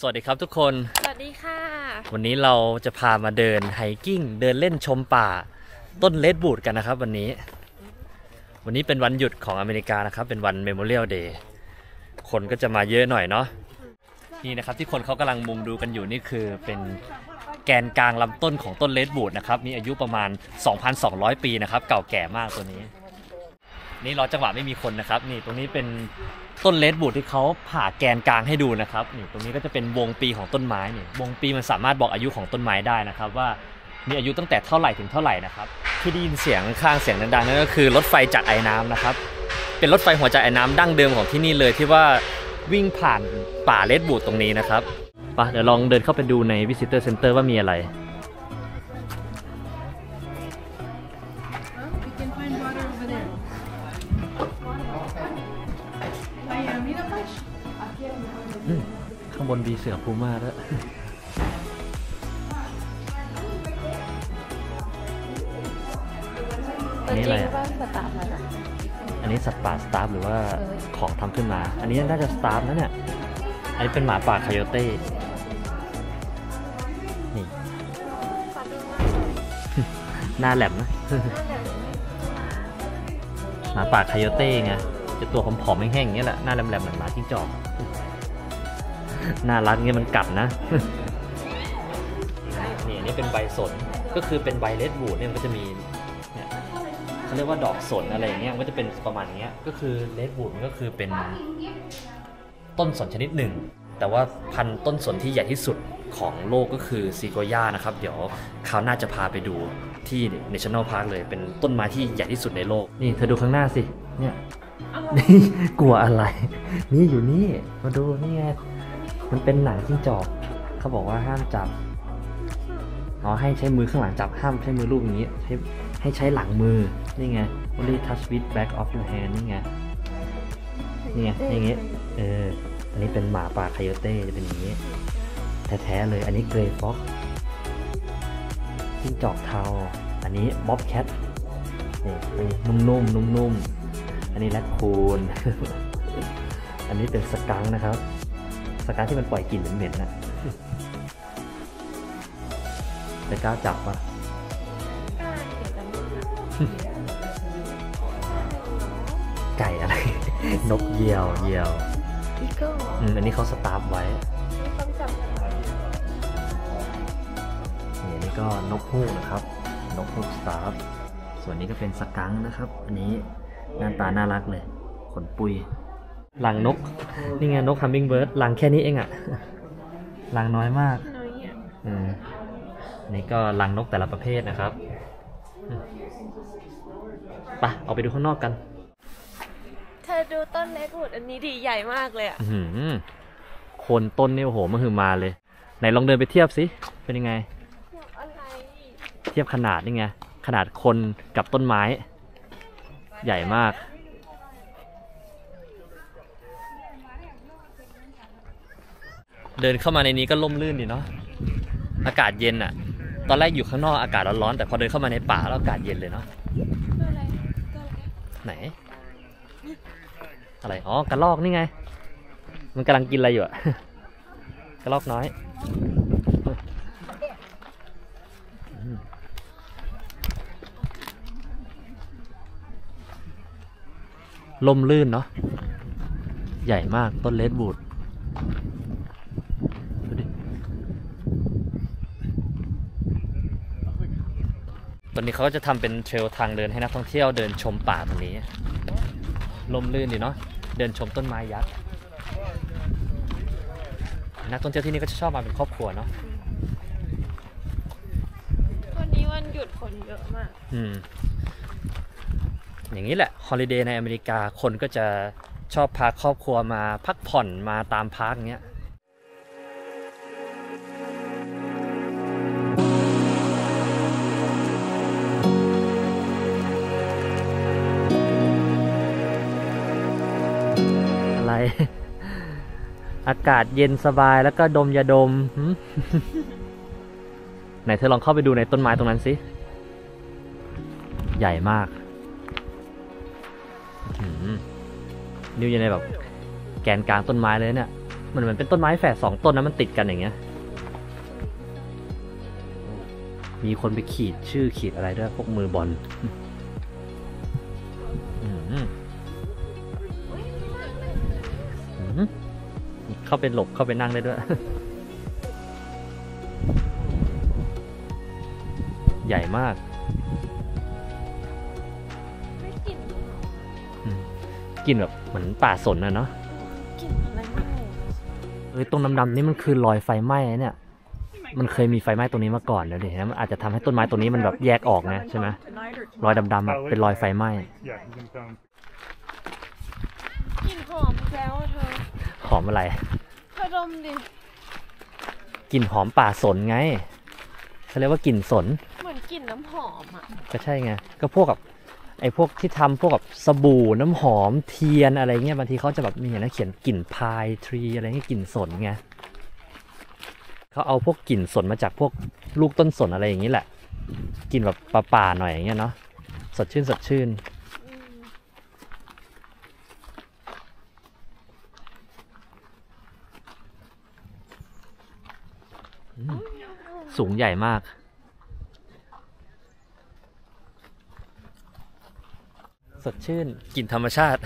วัสดีครับทุกคนสวัสดีค่ะวันนี้เราจะพามาเดินไฮกิ้งเดินเล่นชมป่าต้นเลดบูดกันนะครับวันนี้เป็นวันหยุดของอเมริกานะครับเป็นวัน Memorial Day คนก็จะมาเยอะหน่อยเนาะนี่นะครับที่คนเขากำลังมุงดูกันอยู่นี่คือเป็นแกนกลางลำต้นของต้นเลดบูดนะครับมีอายุประมาณ 2,200 ปีนะครับเก่าแก่มากตัวนี้นี่รอจังหวะไม่มีคนนะครับนี่ตรงนี้เป็นต้นเลดบูดที่เขาผ่าแกนกลางให้ดูนะครับนี่ตรงนี้ก็จะเป็นวงปีของต้นไม้นี่วงปีมันสามารถบอกอายุของต้นไม้ได้นะครับว่ามีอายุตั้งแต่เท่าไหร่ถึงเท่าไหร่นะครับที่ได้ยินเสียงข้างเสียงดังๆนั่นก็คือรถไฟจากไอ้น้ำนะครับเป็นรถไฟหัวใจไอ้น้ำดั้งเดิมของที่นี่เลยที่ว่าวิ่งผ่านป่าเลดบูดตรงนี้นะครับไปเดี๋ยวลองเดินเข้าไปดูใน Visitor Center ว่ามีอะไรข้างบนมีเสือพูม่าด้วยอันนี้อะไรอ่ะอันนี้สัตว์ป่าสตาร์ฟหรือว่าของทำขึ้นมาอันนี้น่าจะสตาร์ฟนะเนี่ยอันนี้เป็นหมาป่าคายโต้นี่หน้าแหลมนะหมาป่าคายโต้ไงจะตัวผอมๆแห้งๆอย่างเงี้ยแหละหน้าแหลมๆเหมือนหมาจิ้งจอกน่ารักเงี้ยมันกัดนะนี่อันนี้เป็นใบสนก็คือเป็นใบเลดบูดเนี่ยมันก็จะมีเนี่ยเขาเรียกว่าดอกสนอะไรอย่างเงี้ยมันก็จะเป็นประมาณเงี้ยก็คือเลดบูดมันก็คือเป็นต้นสนชนิดหนึ่งแต่ว่าพันธุ์ต้นสนที่ใหญ่ที่สุดของโลกก็คือซีโกย่านะครับเดี๋ยวคราวหน้าจะพาไปดูที่ National Park เลยเป็นต้นไม้ที่ใหญ่ที่สุดในโลกนี่เธอดูข้างหน้าสิเนี่ยนี่กลัวอะไรนี่อยู่นี่มาดูนี่ไงมันเป็นหนังจิ้งจอกเขาบอกว่าห้ามจับให้ใช้มือข้างหลังจับห้ามใช้มือลูบอย่างนี้ให้ใช้หลังมือนี่ไง only touch with back of your hand นี่ไงอย่างงี้อันนี้เป็นหมาป่าคายโต้จะเป็นอย่างนี้แท้ๆเลยอันนี้เกรย์ฟ็อกจิ้งจอกเทาอันนี้บ๊อบแคทนี่นุ่มๆอันนี้แรดคูน อันนี้เป็นสกังค์นะครับสกังค์ที่มันปล่อยกลิ่นเหม็นๆนะจะกล้าจับปะไก่อะไร นกเหยี่ยวอันนี้เขาสตาร์ฟไว้นี่ก็นกฮูกนะครับนกฮูกสตาร์ฟส่วนนี้ก็เป็นสกังค์นะครับอันนี้หน้าตาน่ารักเลยขนปุยรังนกนี่ไงนกฮัมมิงเบิร์ดรังแค่นี้เองอะรังน้อยมากนี่ก็รังนกแต่ละประเภทนะครับไปเอาไปดูข้างนอกกันเธอดูต้นเลดวูดอันนี้ดีใหญ่มากเลยอ่ะโคนต้นนี่โอ้โหมันคือมาเลยไหนลองเดินไปเทียบสิเป็นยังไงเทียบขนาดนี่ไงขนาดคนกับต้นไม้ใหญ่มากเดินเข้ามาในนี้ก็ร่มรื่นดีเนาะอากาศเย็นอ่ะตอนแรกอยู่ข้างนอกอากาศร้อนๆแต่พอเดินเข้ามาในป่าแล้วอากาศเย็นเลยเนาะไหนอะไรอ๋อกระรอกนี่ไงมันกำลังกินอะไรอยู่อะกระรอกน้อยลมลื่นเนาะใหญ่มากต้นเลดบูดตอนนี้เขาก็จะทำเป็นเทรลทางเดินให้นักท่องเที่ยวเดินชมป่าตรงนี้ลมลื่นดีเนาะเดินชมต้นไม้ยักษ์นักท่องเที่ยวที่นี่ก็จะชอบมาเป็นครอบครัวเนาะวันนี้วันหยุดคนเยอะมากอย่างนี้แหละฮอลิเดย์ในอเมริกาคนก็จะชอบพาครอบครัวมาพักผ่อนมาตามพาร์คอย่างเงี้ยอากาศเย็นสบายแล้วก็ดมยาดม ไหนเธอลองเข้าไปดูในต้นไม้ตรงนั้นสิใหญ่มากนี่อยู่ในแบบแกนกลางต้นไม้เลยเนี่ยมันเหมือนเป็นต้นไม้แฝด2 ต้นนะมันติดกันอย่างเงี้ยมีคนไปขีดชื่อขีดอะไรด้วยพวกมือบอลเข้าไปหลบเข้าไปนั่งได้ด้วย ใหญ่มากกลิ่นแบบเหมือนป่าสนนะเนาะกลิ่นอะไรไม่รู้ตรงดำๆนี่มันคือรอยไฟไหม้เนี่ยมันเคยมีไฟไหม้ตรงนี้มาก่อนแล้วดิมันอาจจะทำให้ต้นไม้ตัวนี้มันแบบแยกออกไงใช่ไหมรอยดำๆอ่ะเป็นรอยไฟไหม้กลิ่นหอมแล้วเธอหอมอะไรเธอดมดิกลิ่นหอมป่าสนไงเขาเรียกว่ากลิ่นสนเหมือนกลิ่นน้ำหอมอ่ะก็ใช่ไงก็พวกกับไอ้พวกที่ทำพวกกับสบู่น้ำหอมเทียนอะไรเงี้ยบางทีเขาจะแบบมีนะเขียนกลิ่นพายทรีอะไรเงี้ยกลิ่นสนไงเขาเอาพวกกลิ่นสนมาจากพวกลูกต้นสนอะไรอย่างนี้แหละกลิ่นแบบป่าๆหน่อยอย่างเงี้ยเนาะสดชื่นสดชื่นสูงใหญ่มากสดชื่นกลิ่นธรรมชาติ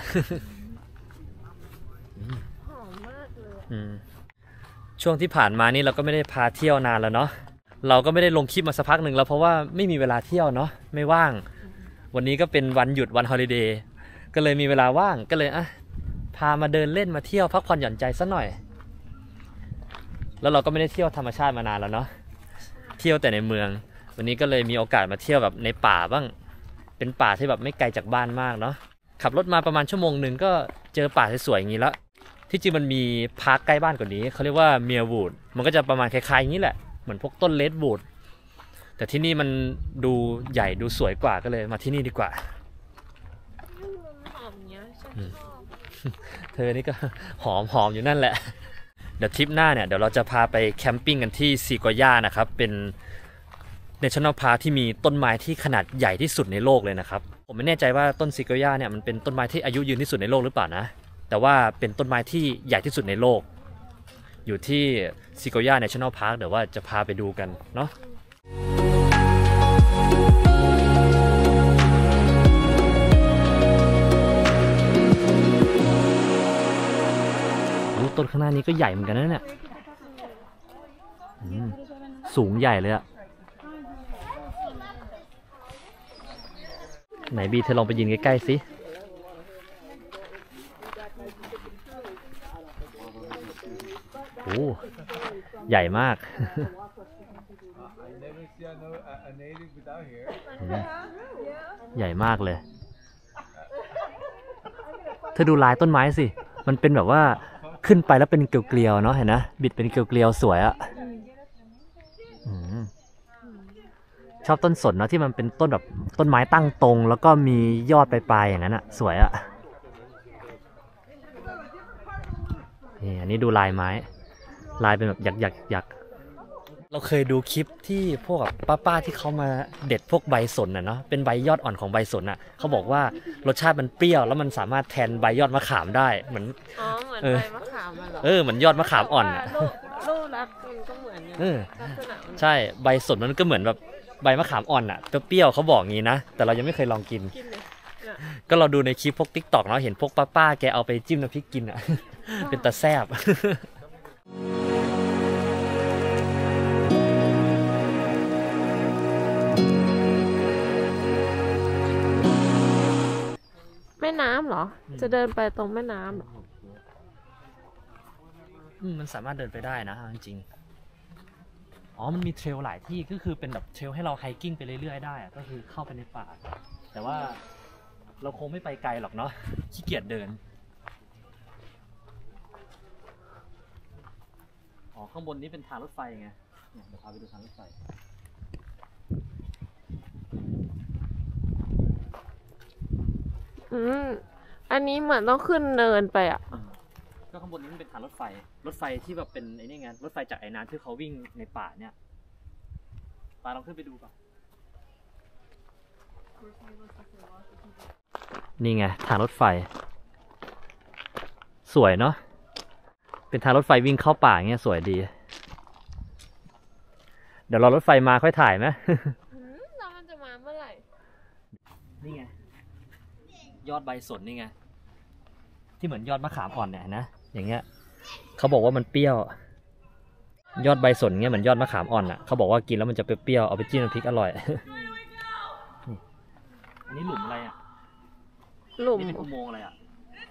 หอมมากเลยช่วงที่ผ่านมานี่เราก็ไม่ได้พาเที่ยวนานแล้วเนาะเราก็ไม่ได้ลงคลิปมาสักพักหนึ่งแล้วเพราะว่าไม่มีเวลาเที่ยวเนาะไม่ว่างวันนี้ก็เป็นวันหยุดวันฮอลิเดย์ก็เลยมีเวลาว่างก็เลยพามาเดินเล่นมาเที่ยวพักผ่อนหย่อนใจสักหน่อยแล้วเราก็ไม่ได้เที่ยวธรรมชาติมานานแล้วเนาะเที่ยวแต่ในเมืองวันนี้ก็เลยมีโอกาสมาเที่ยวแบบในป่าบ้างเป็นป่าที่แบบไม่ไกลจากบ้านมากเนาะขับรถมาประมาณชั่วโมงหนึ่งก็เจอป่าสวยๆอย่างนี้แล้วที่จริงมันมีพาร์คใกล้บ้านกว่านี้เขาเรียกว่าเมียร์วูดมันก็จะประมาณคล้ายๆอย่างนี้แหละเหมือนพวกต้นเลดวูดแต่ที่นี่มันดูใหญ่ดูสวยกว่าก็เลยมาที่นี่ดีกว่าหอมเนี้ยฉันชอบเธอนี่ก็หอมอยู่นั่นแหละเดี๋ยวทริปหน้าเนี่ยเดี๋ยวเราจะพาไปแคมปิ้งกันที่ซีโกย่านะครับเป็นNational Park ที่มีต้นไม้ที่ขนาดใหญ่ที่สุดในโลกเลยนะครับผมไม่แน่ใจว่าต้นซีโกย่าเนี่ยมันเป็นต้นไม้ที่อายุยืนที่สุดในโลกหรือเปล่านะแต่ว่าเป็นต้นไม้ที่ใหญ่ที่สุดในโลกอยู่ที่ซีโกย่า National Park เดี๋ยวว่าจะพาไปดูกันเนาะต้นข้างหน้านี้ก็ใหญ่เหมือนกันนะเนี่ยสูงใหญ่เลยอะไหนบีเธอลองไปยืนใกล้ๆสิโอ้ใหญ่มากใหญ่มากเลยเธอดูลายต้นไม้สิมันเป็นแบบว่าขึ้นไปแล้วเป็นเกลียวๆเนาะเห็นนะบิดเป็นเกลียวๆสวยอะชอบต้นสนเนาะที่มันเป็นต้นแบบต้นไม้ตั้งตรงแล้วก็มียอดปลายๆอย่างนั้นอะสวยอะนี่อันนี้ดูลายไม้ลายเป็นแบบหยักเราเคยดูคลิปที่พวกป้าที่เขามาเด็ดพวกใบสนน่ะเนาะเป็นใบยอดอ่อนของใบสนน่ะเขาบอกว่ารสชาติมันเปรี้ยวแล้วมันสามารถแทนใบยอดมะขามได้เหมือนเหมือนใบมะขามเหรอเหมือนยอดมะขามอ่อนอ่ะลูกรักมันก็เหมือนลักษณะใช่ใบสนมันก็เหมือนแบบใบมะขามอ่อนอ่ะเปรี้ยวเขาบอกงี้นะแต่เรายังไม่เคยลองกินก็เราดูในคลิปพวก TikTok เนาะเห็นพวกป้าแกเอาไปจิ้มน้ำพริกกินอ่ะเป็นตาแซ่บแม่น้ำเหรอจะเดินไปตรงแม่น้ำเหรอมันสามารถเดินไปได้นะจริงมันมีเทรลหลายที่ก็คือเป็นแบบเทรลให้เราไฮกิ้งไปเรื่อยๆได้ก็คือเข้าไปในป่าแต่ว่าเราคงไม่ไปไกลหรอกเนาะขี้เกียจเดินข้างบนนี้เป็นทางรถไฟไงเดี๋ยวพาไปดูทางรถไฟอันนี้เหมือนต้องขึ้นเนินไปอ่ะก็ข้างบนนี้มันเป็นทางรถไฟที่แบบเป็นไอ้นี่ไงรถไฟจากไอ้น้ำที่เขาวิ่งในป่าเนี่ยปาลองขึ้นไปดูก่อนนี่ไงทางรถไฟสวยเนาะเป็นทางรถไฟวิ่งเข้าป่าเงี้ยสวยดี เดี๋ยวรอรถไฟมาค่อยถ่ายไหมแล้วมันจะมาเมื่อไหร่นี่ไง ยอดใบสนนี่ไง ที่เหมือนยอดมะขามอ่อนเนี่ยนะ อย่างเงี้ยเขาบอกว่ามันเปรี้ยว ยอดใบสนเงี้ยเหมือนยอดมะขามอ่อนอ่ะเขาบอกว่ากินแล้วมันจะเปรี้ยวๆเอาไปจิ้มน้ำพริกอร่อย อันนี้หลุมอะไรอ่ะหลุมนี่เป็นอุโมงค์อะไรอ่ะ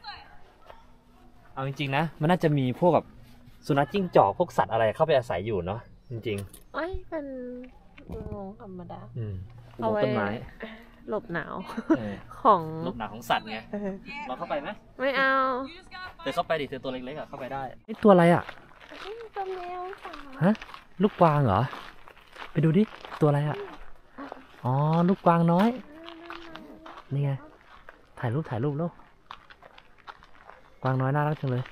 เอาจริงๆนะมันน่าจะมีพวกแบบสุนัขจิ้งจอกพวกสัตว์อะไรเข้าไปอาศัยอยู่เนาะจริงเอ้ยเป็นอุโมงค์ธรรมดาๆอุโมเอางค์ไว้ต้นไม้หลบหนาวเออของหลบหนาวของสัตว์ไงลองเข้าไปไหมไม่เอาเธอเข้าไปดิเธอตัวเล็กๆอ่ะเข้าไปได้นี่ตัวอะไรอ่ะตัวแมวค่ะฮะลูกกวางเหรอไปดูดิตัวอะไรอ่ะอ๋อลูกกวางน้อยนี่ไงถ่ายรูปแล้วกวางน้อยน่ารักจังเลย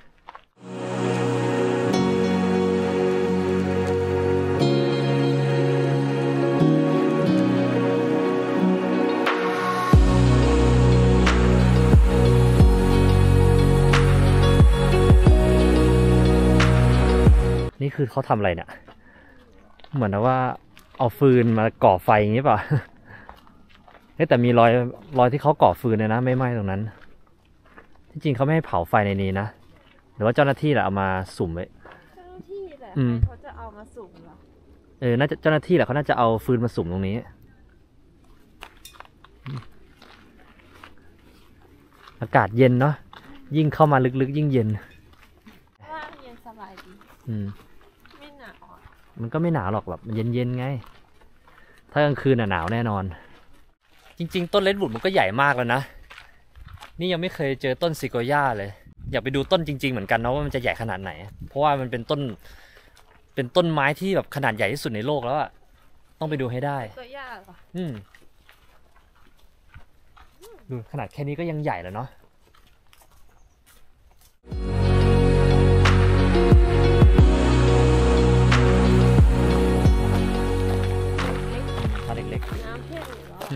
นี่คือเขาทำอะไรเนี่ยเหมือนว่าเอาฟืนมาก่อไฟอย่างนี้ป่ะ แต่มีรอยที่เขาก่อฟืนเลยนะไม่ไหม้ตรงนั้นที่จริงเขาไม่ให้เผาไฟในนี้นะหรือว่าเจ้าหน้าที่แหละเอามาสุ่มไว้เจ้าหน้าที่แหละอืมเขาจะเอามาสุ่มเหรอน่าจะเจ้าหน้าที่แหละเขาน่าจะเอาฟืนมาสุ่มตรงนี้อากาศเย็นเนาะยิ่งเข้ามาลึกๆยิ่งเย็นว่าเย็นสบายดี ไม่หนาวอ่ะมันก็ไม่หนาวหรอกแบบมันเย็นๆไงถ้ากลางคืนหนาวแน่นอนจริงๆต้นเลดวูดมันก็ใหญ่มากแล้วนะนี่ยังไม่เคยเจอต้นซิโกย่าเลยอยากไปดูต้นจริงๆเหมือนกันนะว่ามันจะใหญ่ขนาดไหนเพราะว่ามันเป็นต้นไม้ที่แบบขนาดใหญ่ที่สุดในโลกแล้วอะต้องไปดูให้ได้ตัวยากเหรอดูขนาดแค่นี้ก็ยังใหญ่แล้วเนาะถ้าเล็กน้ำเพี้ยนอยู่แล้วอะ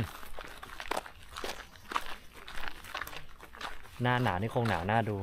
ๆหน้าหนาวนี่คงหนาวน่าดู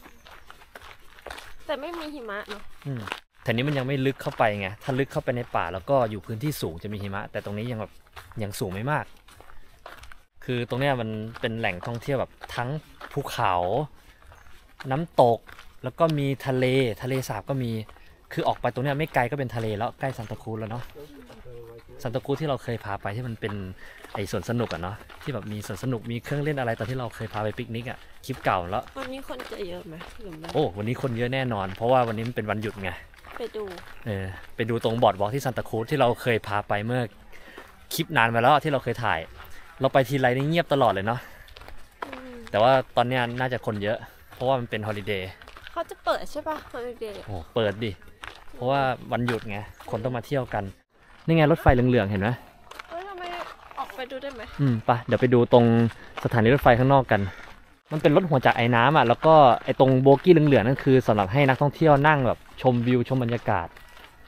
แต่ไม่มีหิมะเนาะแต่นี้มันยังไม่ลึกเข้าไปไงถ้าลึกเข้าไปในป่าแล้วก็อยู่พื้นที่สูงจะมีหิมะแต่ตรงนี้ยังแบบยังสูงไม่มาก คือตรงเนี้ยมันเป็นแหล่งท่องเที่ยวแบบทั้งภูเขาน้ำตกแล้วก็มีทะเลสาบก็มีคือออกไปตรงเนี้ยไม่ไกลก็เป็นทะเลแล้วใกล้ซันตาครูซแล้วเนาะซันตาครูซที่เราเคยพาไปที่มันเป็นไอสวนสนุกอะเนาะที่แบบมีสวนสนุกมีเครื่องเล่นอะไรตอนที่เราเคยพาไปปิกนิกอะคลิปเก่าแล้ววันนี้คนจะเยอะไหมหรือไม่โอ้วันนี้คนเยอะแน่นอน เพราะว่าวันนี้มันเป็นวันหยุดไงไปดูไปดูตรงบอร์ดวอล์กที่ซันตาครูซที่เราเคยพาไปเมื่อคลิปนานมาแล้วที่เราเคยถ่าย เราไปทีไรนี่เงียบตลอดเลยเนาะแต่ว่าตอนเนี้ยน่าจะคนเยอะเพราะว่ามันเป็นฮอลิเดย์เขาจะเปิดใช่ป่ะฮอลิเดย์โอ้เปิดดิเพราะว่าวันหยุดไงคนต้องมาเที่ยวกันนี่ไงรถไฟเหลืองๆเห็นไหมเฮ้ยทำไมออกไปดูได้ไหมไปเดี๋ยวไปดูตรงสถานีรถไฟข้างนอกกัน มันเป็นรถหัวจากไอ้น้ำอ่ะแล้วก็ไอ้ตรงโบกี้เหลืองๆนั่นคือสำหรับให้นักท่องเที่ยวนั่งแบบชมวิวชมบรรยากาศ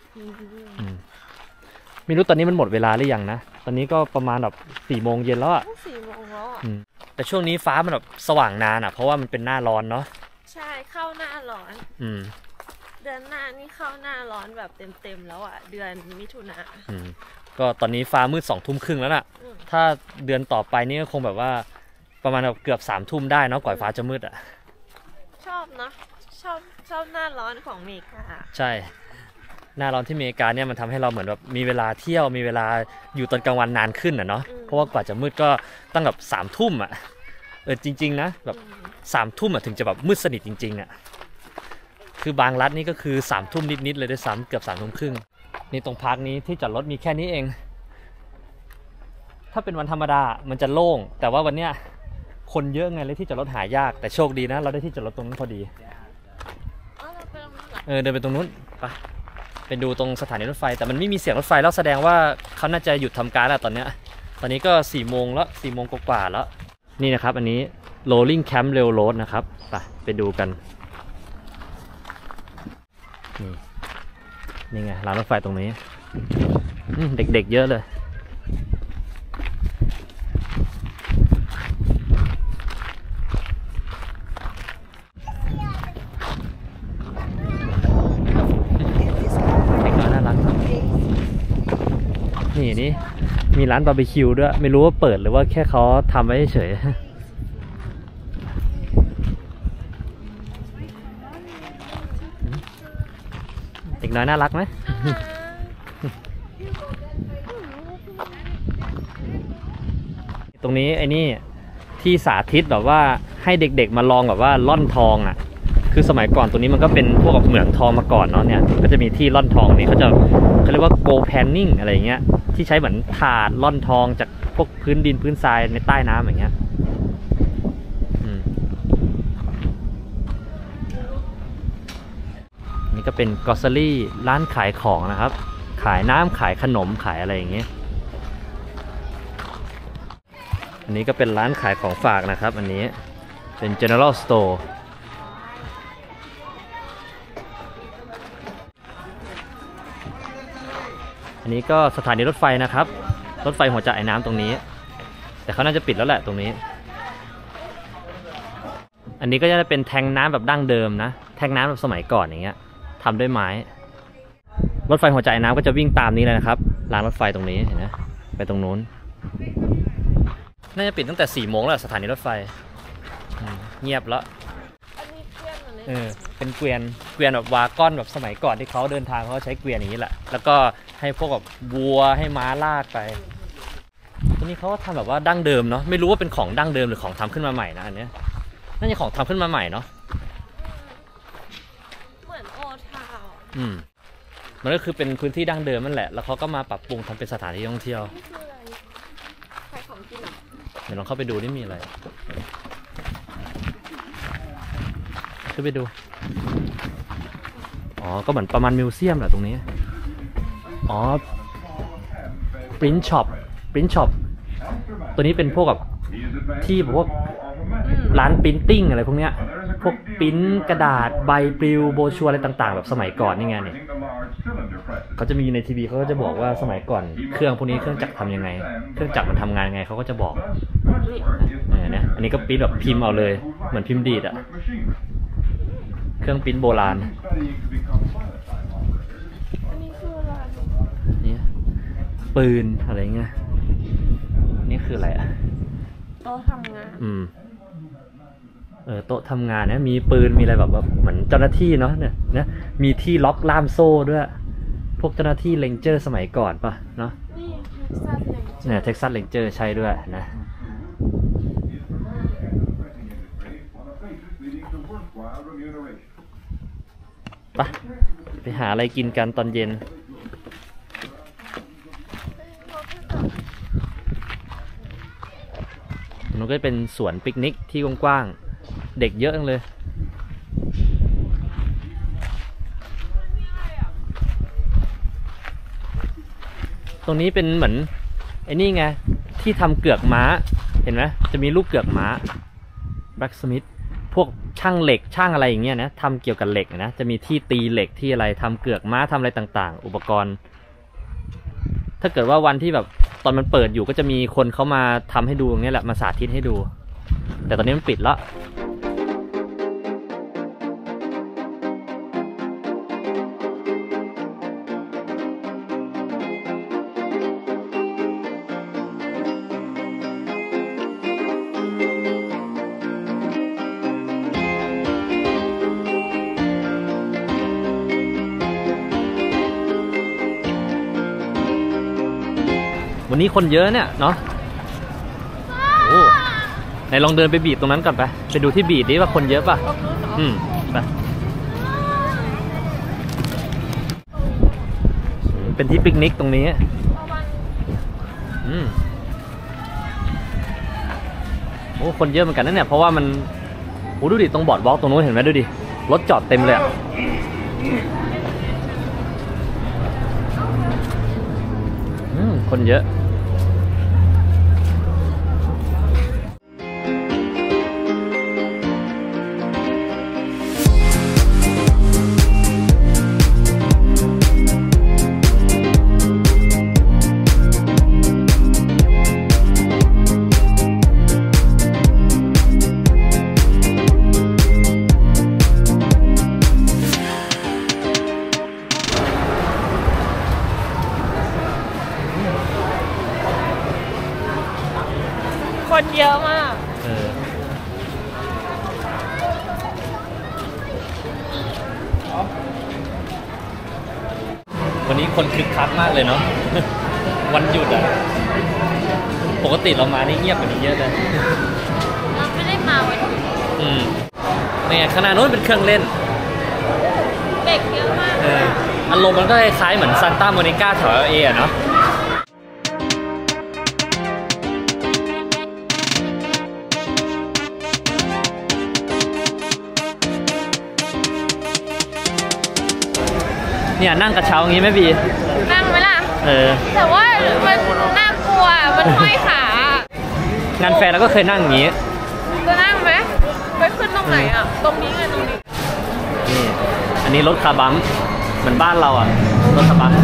ไม่รู้ตอนนี้มันหมดเวลาหรือยังนะตอนนี้ก็ประมาณแบบ4 โมงเย็นแล้วอ่ะ 4 โมงแล้วอ่ะแต่ช่วงนี้ฟ้ามันแบบสว่างนานอ่ะเพราะว่ามันเป็นหน้าร้อนเนาะใช่เข้าหน้าร้อน เดือนหน้านี่เข้าหน้าร้อนแบบเต็มๆแล้วอ่ะเดือนมิถุนาก็ตอนนี้ฟ้ามืด20:30แล้วน่ะถ้าเดือนต่อไปนี่ก็คงแบบว่าประมาณแบบเกือบ30:00ได้เนาะก่อนฟ้าจะมืดอ่ะชอบเนาะชอบหน้าร้อนของอเมริกาใช่หน้าร้อนที่อเมริกาเนี่ยมันทำให้เราเหมือนแบบมีเวลาเที่ยวมีเวลาอยู่ตอนกลางวันนานขึ้นอ่ะเนาะเพราะว่ากว่าจะมืดก็ตั้งแบบ30:00อ่ะจริงๆนะแบบ30:00อ่ะถึงจะแบบมืดสนิทจริงๆอ่ะคือบางรัฐนี่ก็คือ30:00นิดๆเลยด้วยซ้ำเกือบ30:30นี่ตรงพาร์คนี้ที่จอดรถมีแค่นี้เองถ้าเป็นวันธรรมดามันจะโล่งแต่ว่าวันเนี้ยคนเยอะไงเลยที่จอดรถหายากแต่โชคดีนะเราได้ที่จอดรถตรงนั้นพอดีเดินไปตรงนู้นไปดูตรงสถานีรถไฟแต่มันไม่มีเสียงรถไฟแล้วแสดงว่าเขาน่าจะหยุดทำการแล้วตอนนี้ก็4 โมงแล้ว4 โมงกว่าแล้วนี่นะครับอันนี้ Rolling Camp Railroad นะครับไปดูกันนี่ไงรางรถไฟตรงนี้เด็กๆเยอะเลยนี่มีร้านบาร์บีคิวด้วยไม่รู้ว่าเปิดหรือว่าแค่เขาทำไว้เฉยเด็กน้อยน่ารักไหม ตรงนี้ไอ้นี่ที่สาธิตแบบว่าให้เด็กๆมาลองแบบว่าล่อนทองอ่ะคือสมัยก่อนตัวนี้มันก็เป็นพวกเหมืองทองมาก่อนเนาะเนี่ยก็จะมีที่ล่อนทองนี่เขาเรียกว่า go panning อะไรเงี้ยที่ใช้เหมือนถาดล่อนทองจากพวกพื้นดินพื้นทรายในใต้น้ำอย่างเงี้ยนี่ก็เป็นกอสซารี่ร้านขายของนะครับขายน้ำขายขนมขายอะไรอย่างเงี้ยอันนี้ก็เป็นร้านขายของฝากนะครับอันนี้เป็น General Store อันนี้ก็สถานีรถไฟนะครับรถไฟหัวใจไอ้น้ำตรงนี้แต่เขาน่าจะปิดแล้วแหละตรงนี้อันนี้ก็จะเป็นแทงน้ำแบบดั้งเดิมนะแทงน้ำแบบสมัยก่อนอย่างเงี้ยทำด้วยไม้รถไฟหัวใจน้ำก็จะวิ่งตามนี้เลยนะครับรางรถไฟตรงนี้เห็นไหมไปตรงนู้นน่าจะปิดตั้งแต่4 โมงแล้วสถานีรถไฟเงียบแล้วเป็นเกวียนแบบวากอนแบบสมัยก่อนที่เขาเดินทางเขาใช้เกวียนอย่างนี้แหละแล้วก็ให้พวกแบบวัวให้ม้าลากไปตรงนี้เขาก็ทำแบบว่าดั้งเดิมเนาะไม่รู้ว่าเป็นของดั้งเดิมหรือของทำขึ้นมาใหม่นะอันนี้น่าจะของทำขึ้นมาใหม่เนาะเหมือนโอทาวมันก็คือเป็นพื้นที่ดั้งเดิมนั่นแหละแล้วเขาก็มาปรับปรุงทำเป็นสถานที่ท่องเที่ยวขายของกินเดี๋ยวลองเข้าไปดูนี่มีอะไรขึ้นไปดูอ๋อก็เหมือนประมาณมิวเซียมแหละตรงนี้อ๋อปริ้นช็อปตัวนี้เป็นพวกแบบที่พวกร้านปริ้นติ้งอะไรพวกเนี้ยพวกปริ้นกระดาษใบปลิวโบชัวอะไรต่างๆแบบสมัยก่อนนี่ไงเนี่ยเขาจะมีในทีวีเขาก็จะบอกว่าสมัยก่อนเครื่องพวกนี้เครื่องจักรทำยังไงเครื่องจักรมันทำงานยังไงเขาก็จะบอกเนี่ยอันนี้ก็ปริ้นแบบพิมพ์เอาเลยเหมือนพิมพ์ดีดอะเครื่องปริ้นโบราณนี่ปืนอะไรเงี้ยนี่คืออะไรอะโต๊ะทำงานโต๊ะทำงานเนี่ยมีปืนมีอะไรแบบเหมือนเจ้าหน้าที่เนาะเนี่ยมีที่ล็อกล่ามโซ่ด้วยพวกเจ้าหน้าที่เรนเจอร์สมัยก่อนป่ะเนาะเนี่ยเท็กซัสเรนเจอร์ใช้ด้วยนะไปหาอะไรกินกันตอนเย็นมันก็เป็นสวนปิกนิกที่กว้างๆเด็กเยอะจังเลยตรงนี้เป็นเหมือนไอ้นี่ไงที่ทำเกือกม้าเห็นไหมจะมีรูปเกือกม้าแบล็กสมิธพวกช่างเหล็กช่างอะไรอย่างเงี้ยนะทำเกี่ยวกับเหล็กนะจะมีที่ตีเหล็กที่อะไรทำเกือกม้าทำอะไรต่างๆอุปกรณ์ถ้าเกิดว่าวันที่แบบตอนมันเปิดอยู่ก็จะมีคนเขามาทำให้ดูอย่างนี้แหละมาสาธิตให้ดูแต่ตอนนี้มันปิดแล้ววันนี้คนเยอะเนี่ยเนาะโอ้ไหนลองเดินไปบีดตรงนั้นก่อนไปดูที่บีดดิว่าคนเยอะป่ะไปเป็นที่ปิกนิกตรงนี้โอ้คนเยอะเหมือนกันนะเนี่ยเพราะว่ามันโอ้ดูดิตรงบอร์ดวอล์กตรงนู้นเห็นไหมดูดิรถจอดเต็มเลยอะคนเยอะคนเยอะมากวันนี้คนคึกคักมากเลยเนาะ วันหยุดอ่ะปกติเรามานี่เงียบกว่านี้เยอะเลยเราไม่ได้มาวันหยุดเนี่ยขนาดนู้นเป็นเครื่องเล่นเด็กเยอะมากอารมณ์มันก็คล้ายๆเหมือนซานต้าโมนิก้าแถวLAอะเนาะเนี่ยนั่งกระเช้าอย่างงี้ไหมบีนั่งไหมล่ะแต่ว่ามันน่ากลัวมันห้อยขางานแฟร์เราก็เคยนั่งอย่างงี้จะนั่งไหมไปขึ้นตรงไหนอ่ะตรงนี้ไงตรงนี้นี่อันนี้รถคาบัมเหมือนบ้านเราอ่ะรถคาบัม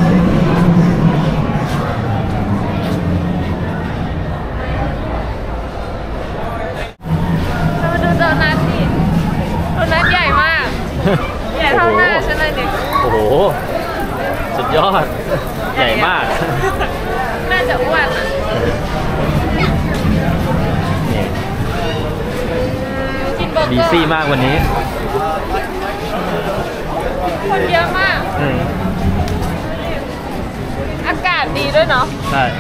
เราดูโดนัทดิโดนัทใหญ่มากใหญ่เท่าหน้าฉันเลยเนี่ยโอ้โหสุดยอดใหญ่มากน่าจะอ้วนบีซี่มากวันนี้คนเยอะมากอากาศดีด้วยเนาะใช่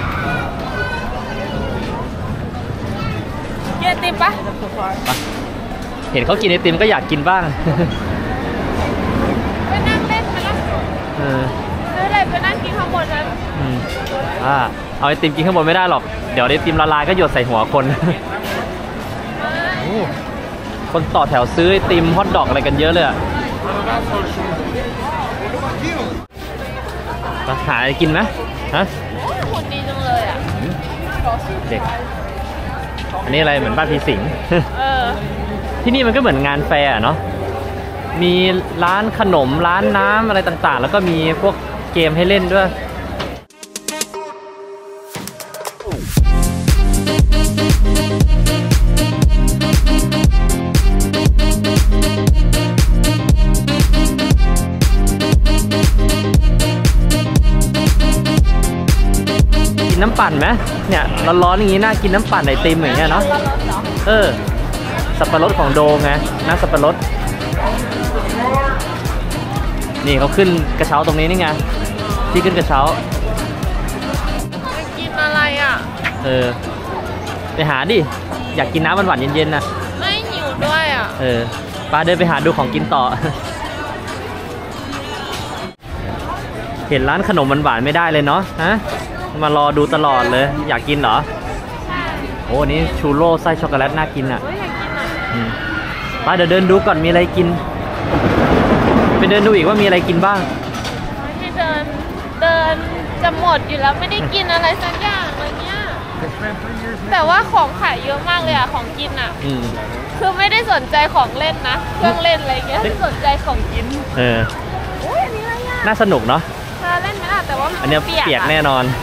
กินไอติมปะเห็นเขากินไอติมก็อยากกินบ้างไปนั่งเล่นมาละซื้ออะไรไปนั่งกินข้างบนนั้นเอาไอติมกินข้างบนไม่ได้หรอกเดี๋ยวไอติมละลายก็หยดใส่หัวคนคนต่อแถวซื้อไอติมฮอทดอกอะไรกันเยอะเลยมาหาอะไรกินไหมฮะคนดีจังเลยอ่ะเด็กอันนี้อะไรเหมือนบ้านผีสิงที่นี่มันก็เหมือนงานแฟร์เนาะมีร้านขนมร้านน้ำอะไรต่างๆแล้วก็มีพวกเกมให้เล่นด้วยกินน้ำปั่นไหมเนี่ยร้อนๆอย่างนี้น่ากินน้ำปั่นไอติมอย่างเงี้ยเนาะสับปะรดของโดไงน้ำสับปะรดนี่เขาขึ้นกระเช้าตรงนี้นี่ไงที่ขึ้นกระเช้ากินอะไรอ่ะไปหาดิอยากกินน้ำหวานๆเย็นๆน่ะไม่หิวด้วยอ่ะป้าเดินไปหาดูของกินต่อเห็นร้านขนมหวานๆไม่ได้เลยเนาะฮะมารอดูตลอดเลยอยากกินเหรอใช่โอ้นี่ชูโร่ไส้ช็อกโกแลตน่ากินอ่ะป้าเดี๋ยวเดินดูก่อนมีอะไรกินไปเดินดูอีกว่ามีอะไรกินบ้างที่เดินจะหมดอยู่แล้วไม่ได้กินอะไรสักอย่างเลยเนี่ยแต่ว่าของขายเยอะมากเลยอ่ะของกินอ่ะคือไม่ได้สนใจของเล่นนะเครื่องเล่นอะไรเงี้ยสนใจของกินโอ้ยอันนี้อะไรอ่ะน่าสนุกเนาะเล่นไหมล่ะแต่ว่าอันนี้เปียกแน่นอน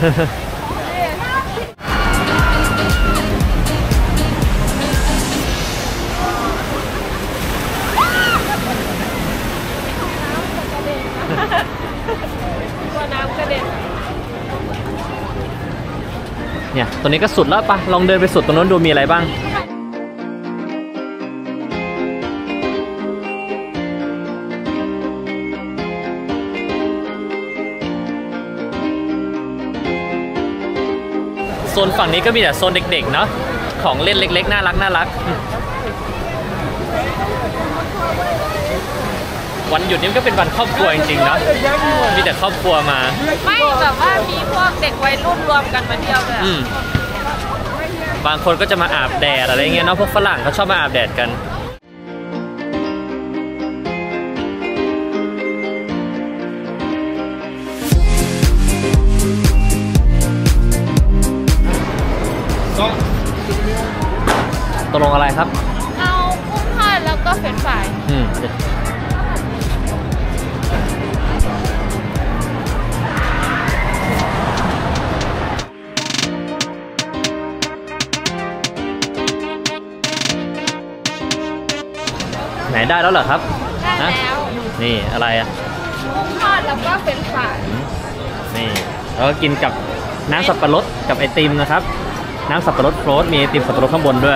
ตัวน้ำกระเด็นเนี่ยตัวนี้ก็สุดแล้วปะลองเดินไปสุดตรงนู้นดูมีอะไรบ้างโซนฝั่งนี้ก็มีแต่โซนเด็กๆเนาะของเล่นเล็กๆน่ารักวันหยุดนี้ก็เป็นวันครอบครัวจริงๆเนาะมีแต่ครอบครัวมาไม่แบบว่ามีพวกเด็กวัยรุ่นรวมกันมาเที่ยวเลยบางคนก็จะมาอาบแดดอะไรเงี้ยเนาะพวกฝรั่งเขาชอบมาอาบแดดกันตกลงอะไรครับเอากุ้งทอดแล้วก็เฟรนช์ฟรายไหนได้แล้วเหรอครับได้แล้วนี่อะไรอ่ะกุ้งทอดแล้วก็เฟรนช์ฟรายนี่แล้วก็กินกับน้ำสับปะรดกับไอติมนะครับน้ำสับปะรดโฟลตมีไอติมสับปะรดข้างบนด้วย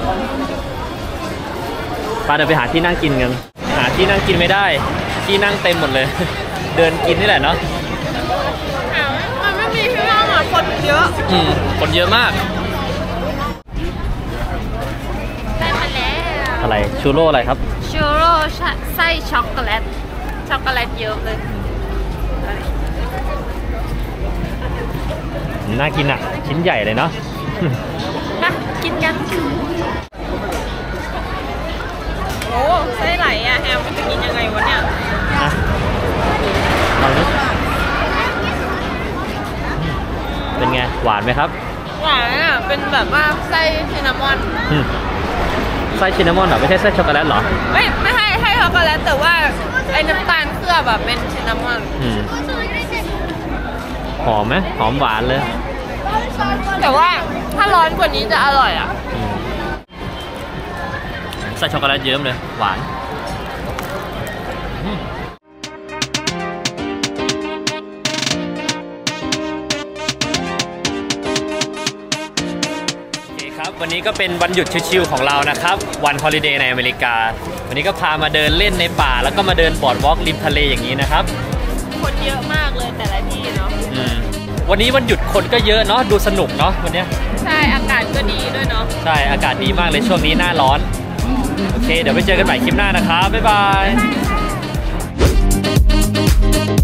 ไปเดี๋ยวไปหาที่นั่งกินกันหาที่นั่งกินไม่ได้ที่นั่งเต็มหมดเลย เดินกินนี่แหละเนาะมันไม่มีที่นั่งอ่ะคนเยอะคนเยอะมากได้มาแล้วอะไรชูโร่อะไรครับชูโร่ไส้ช็อกโกแลตเยอะเลยน่ากินอ่ะชิ้นใหญ่เลยเนาะมากินกันโอ้ไส้ไหลอ่ะแฮมมันจะกินยังไงวะเนี่ยลองดูเป็นไงหวานไหมครับหวานอ่ะเป็นแบบว่าไส้ซินนามอนไส้ซินนามอนเหรอไม่ใช่ไส้ช็อกโกแลตเหรอไม่ใช่ช็อกโกแลตแต่ว่าไอ้น้ำตาลเคลือบแบบเป็นซินนามอนหอมไหมหอมหวานเลยแต่ว่าถ้าร้อนกว่านี้จะอร่อยอ่ะใส่ช็อกโกแลตเยิ้มเลยหวานโอเคครับวันนี้ก็เป็นวันหยุดชิลๆของเรานะครับวันฮอลิเดย์ในอเมริกาวันนี้ก็พามาเดินเล่นในป่าแล้วก็มาเดินบอร์ดวอล์กริมทะเลอย่างนี้นะครับคนเยอะมากเลยแต่ละที่เนาะวันนี้วันหยุดคนก็เยอะเนาะดูสนุกเนาะวันนี้ใช่อากาศก็ดีด้วยเนาะใช่อากาศดีมากเลยช่วงนี้หน้าร้อนโอเคเดี๋ยวไปเจอกันใหม่คลิปหน้านะครับบ๊ายบาย